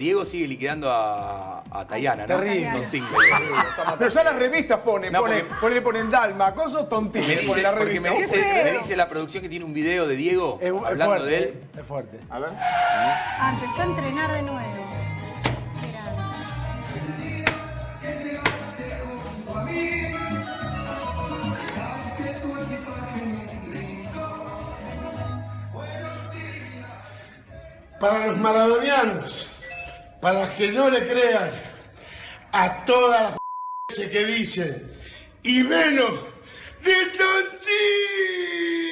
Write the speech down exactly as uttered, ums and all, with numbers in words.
Diego sigue liquidando a, a Tayana, ¿no? Terrible. Tontín. Pero ya las revistas ponen, No, ponen, porque- ponen, ponen Dalma, coso tontín. Me dice, Ponen la porque revista. me dice, Qué feo. me dice la producción que tiene un video de Diego Es, es hablando fuerte, de él. es fuerte. A ver. Ah, empezó a entrenar de nuevo. Qué grande. Para los maradonianos, para que no le crean a todas las que dicen, y menos de Tontín.